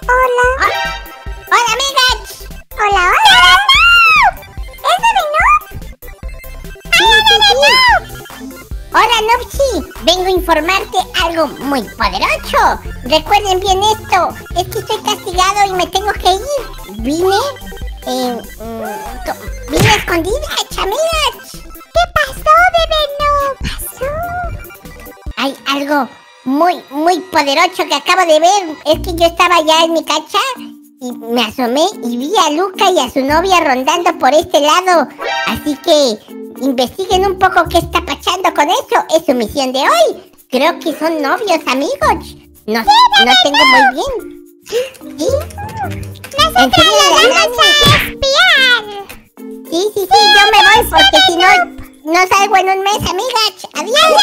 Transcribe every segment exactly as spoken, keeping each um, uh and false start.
Hola. Oh, ¡hola, amigas! Hola, hola. ¿Es de Noob? Sí, sí, sí. Hola, Nopsi. Vengo a informarte algo muy poderoso. Recuerden bien esto. Es que estoy castigado y me tengo que ir. Vine... Eh, mm, vine escondida, chamigas. ¿Qué pasó, bebé Noob? ¿Qué pasó? Hay algo muy, muy poderoso que acabo de ver. Es que yo estaba ya en mi cacha y me asomé y vi a Luca y a su novia rondando por este lado. Así que investiguen un poco qué está pasando con eso. Es su misión de hoy. Creo que son novios, amigos. No, no tengo muy bien. ¿Sí? ¡Nosotros lo vamos a espiar! Sí, sí, sí, yo me voy porque si no, no salgo en un mes, amigas. ¡Adiós!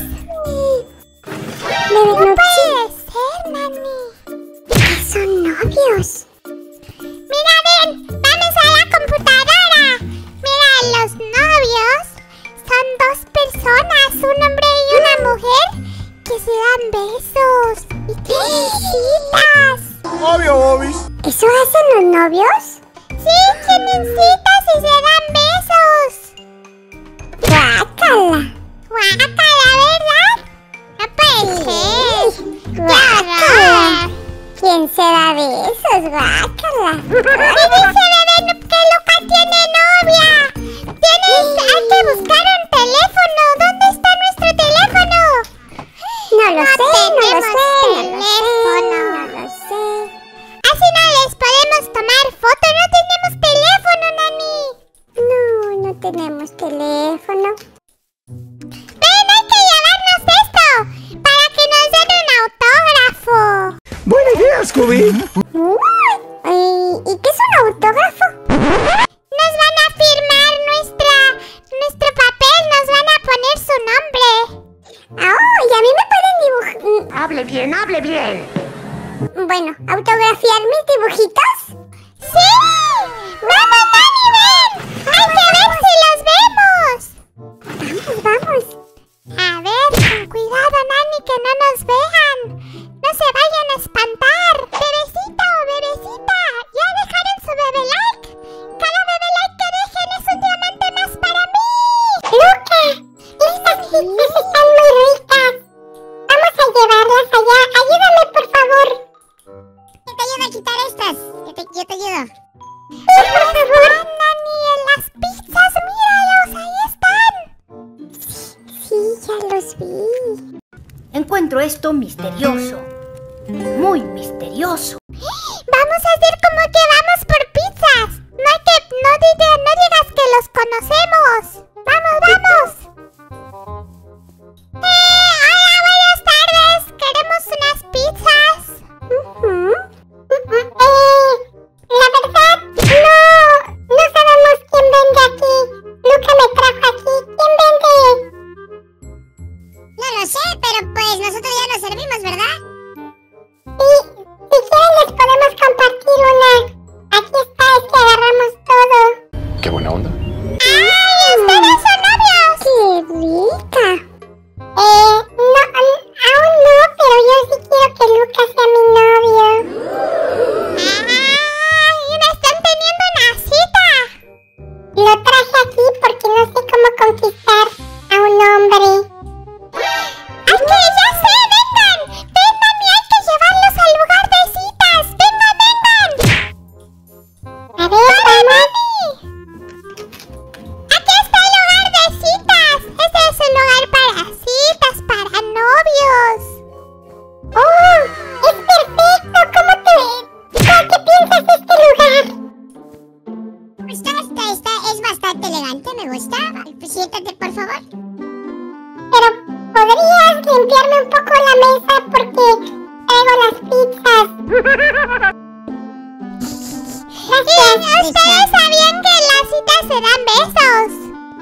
No puede ser, Nani. ¿Qué son novios? Mira, ven, vamos a la computadora. Mira, los novios son dos personas, un hombre y una mujer, que se dan besos y tienen citas. Obvio, Bobis. ¿Eso hacen los novios? Sí, tienen citas y se dan besos. Guácala. Guácala, ¿verdad? No puede ser. Guácala. ¿Quién se da besos? Guácala. Y dice bebé que Luca tiene novia. Tienes, hay que buscar un teléfono. ¿Dónde está nuestro teléfono? No lo sé, no lo sé. Teléfono. No lo sé. Así no les podemos tomar foto. No tenemos teléfono, Nani. No, no tenemos teléfono. Ven, hay que llevarnos esto para que nos den un autógrafo. Buena idea, Scooby. Uy, ¿y qué es un autógrafo? Nos van a firmar nuestra, nuestro papel, nos van a poner su nombre. Oh, y a mí me pueden dibujar. Hable bien, hable bien. Bueno, ¿autografiar mis dibujitos? ¡Sí! ¡Vamos, Nani, ven! ¡Hay que ver si los vemos! Vamos, vamos. A ver, con cuidado, Nani, que no nos vean. No se vayan a espantar. Bebecito, bebecita, ¿ya dejaron su bebé like? Cada bebé like que dejen es un diamante más para mí. Luca, estas pizzas están muy ricas. Vamos a llevarlas allá. Ayúdame, por favor. Yo te ayudo a quitar estas. Yo te, yo te ayudo. Sí, por favor. Nani, en las pizzas, míralos, ahí están. Sí, ya los vi. Encuentro esto misterioso. Muy misterioso. Vamos a hacer como que vamos por pizzas. No hay que, no, diga, no digas que los conocemos. Vamos, vamos. Eh, hola, buenas tardes. Queremos unas pizzas. Uh-huh. Eh, la verdad, no, no sabemos quién vende aquí. Luca me trajo aquí. ¿Quién vende? No lo sé, pero pues nosotros ya nos servimos, ¿verdad? Sí, si quieren les podemos compartir una. Aquí está, es que agarramos todo. Qué buena onda. ¡Ay, ustedes son novios! ¡Qué rica! Eh, no, aún no, pero yo sí quiero que Luca sea mi novio. ¡Ay, me están teniendo una cita! Lo traje aquí porque no sé cómo conquistar a un hombre. ¡Ay, que ya sé! ¡Vengan! ¡Vengan y hay que llevarlos al lugar de citas! ¡Vengan, vengan! A ver, vamos. Aquí está el lugar de citas. Este es un lugar para citas, para novios. ¡Oh! ¡Es perfecto! ¿Cómo te... ¿Qué piensas de este lugar? Está, está, está, es bastante elegante, me gusta. Pues siéntate, por favor. Pero podrías limpiarme un poco la mesa porque traigo las pizzas. Gracias. ¿Ustedes sabían que en las citas se dan besos?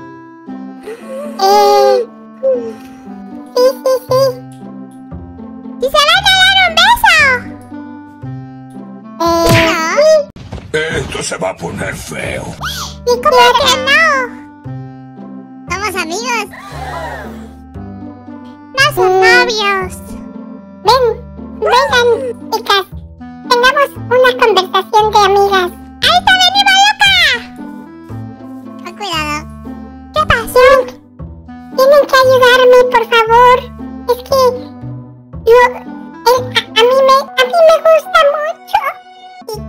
Eh... Sí, sí, sí. ¿Y se van a dar un beso? Eh... Sí. Esto se va a poner feo. ¿Y cómo que no? Somos amigos. No son novios. Ven, vengan, chicas. Tengamos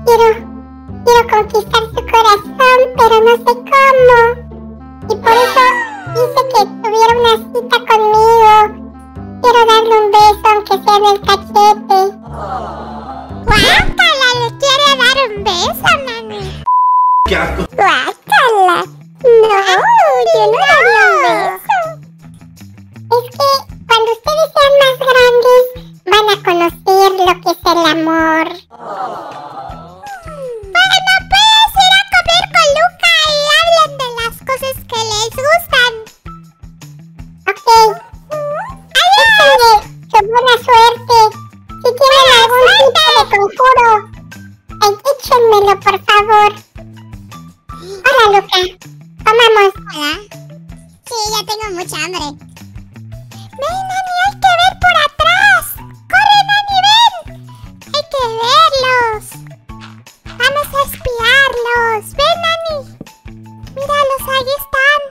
quiero, quiero conquistar su corazón, pero no sé cómo. Y por eso hice que tuviera una cita conmigo. Quiero darle un beso, aunque sea en el cachete. ¡Guácala! ¿Le quiere dar un beso, Nani? ¡Qué asco! ¡Guácala! No, yo no daría un beso. Es que cuando ustedes sean más grandes, van a conocer lo que es el amor. Bueno, puedes ir a comer con Luca y hablen de las cosas que les gustan. Ok. Échenle su buena suerte. Si tienen algún tipo de conjuro, eh, échenmelo, por favor. Hola, Luca. Comamos. Hola. Sí, ya tengo mucha hambre. Ven, Nani, hay que ver por atrás. ¡Corre, Nani, ven! Hay que verlos. Vamos a espiarlos. Ven, Nani. Míralos, ahí están.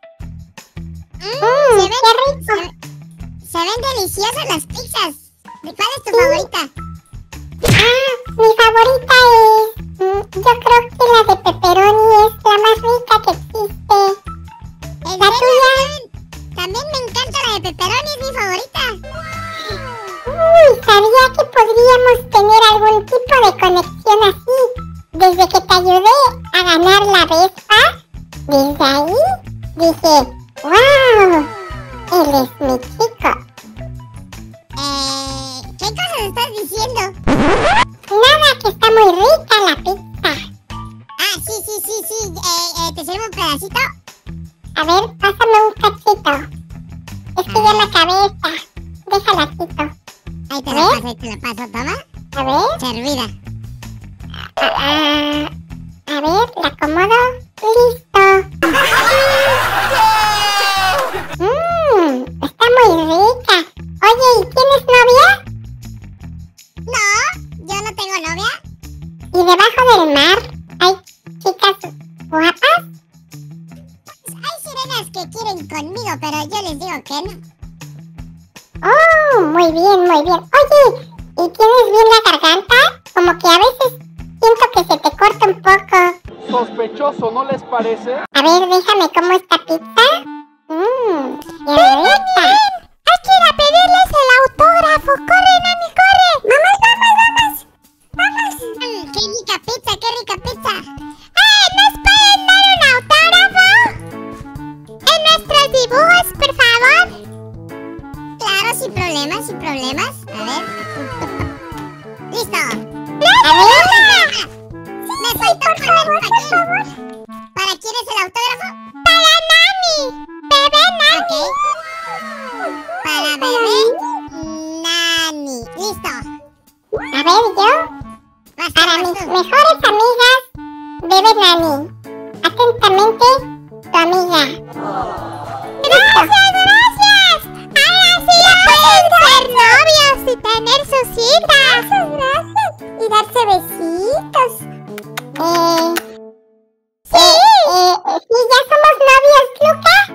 Mmm, se ven, qué rico. Se, se ven deliciosas las pizzas. ¿De cuál es tu favorita? Ah, mi favorita es... mm, yo creo que la de pepperoni es la más rica que existe. ¿En ¿La serio? tuya? También me encanta la de pepperoni, es mi favorita. Uy, sabía que podríamos tener algún tipo de conexión así. Desde que te ayudé a ganar la Vespa, desde ahí dije, ¡wow! Él es mi chico. Eh, ¿qué cosas estás diciendo? Nada, que está muy rica la pizza. Ah, sí, sí, sí, sí. Eh, eh, ¿te sirvo un pedacito? A ver, pásame un cachito. Es que ya me acabé esta. Déjala quito. Ahí te ¿A la ver? paso, ahí te la paso, toma. A ver, Servida. ah, ah, a ver, la acomodo. Listo. Mmm, está muy rica. Oye, ¿y tienes novia? No, yo no tengo novia. ¿Y debajo del mar hay chicas guapas? Hay sirenas que quieren conmigo, pero yo les digo que no. Oh, muy bien, muy bien. Oye, ¿y tienes bien la garganta? Como que a veces siento que se te corta un poco. Sospechoso, ¿no les parece? A ver, déjame cómo esta pizza. Mmm, qué rica. Hay que ir a pedirles el autógrafo. ¡Corre, Nani, corre! ¡Vamos, vamos, vamos! ¡Vamos! Mm, ¡Qué rica pizza, qué rica pizza! ¡Eh, nos pueden dar un autógrafo! ¿En nuestros dibujos, por favor? Claro, sin problemas, sin problemas. A ver. ¡Listo! A ver. Me faltó poner para quién. ¿Para quién es el autógrafo? ¡Para Nani! ¡Bebé Nani! Ok. Para bebé Nani. ¡Listo! A ver, yo. Vas tú, Para vas mis tú. mejores amigas, Bebe Nani. Atentamente, tu amiga. ¡Gracias, gracias! Ahora sí ya pueden ser novios y tener sus citas. Gracias, gracias. Y darse besitos. Eh... ¡Sí! Eh, eh, ¿sí ya somos novios, Luca?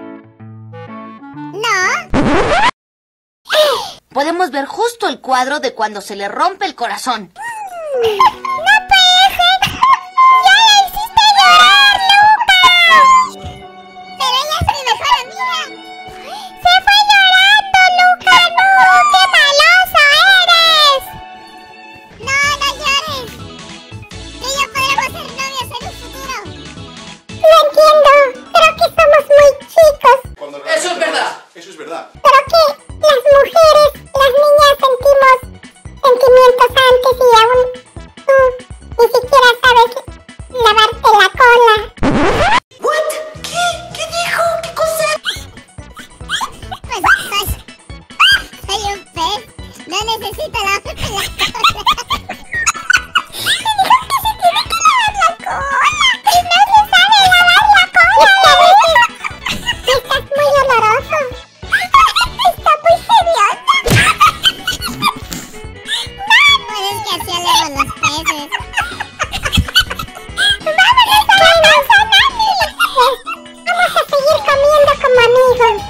¿No? Podemos ver justo el cuadro de cuando se le rompe el corazón. ¡No puede ser! ¡Ya la hiciste llorar, Luca! ¡Pero ella es mi mejor amiga! ¡Se fue llorando, Luca! ¡No! ¡Qué maloso eres! ¡No, no llores! ¡Tú y yo podremos ser novios en un futuro! Lo entiendo. Creo que somos muy chicos. Eso es verdad. Eso es verdad. Pero que las mujeres, las niñas sentimos sentimientos antes y aún tú ni siquiera sabes lavarte la cola. ¿What? ¿Qué? ¿Qué dijo? ¿Qué cosa? Pues, pues, soy un pez. No necesito lavarme la cola. Me dijo que se tiene que lavar la cola. Y no se sabe lavar la cola. Estás muy oloroso. Está muy seriosa. Pues es que así olemos los peces. ¡Vámonos a la casa, Nani! Vamos a seguir comiendo como amigos.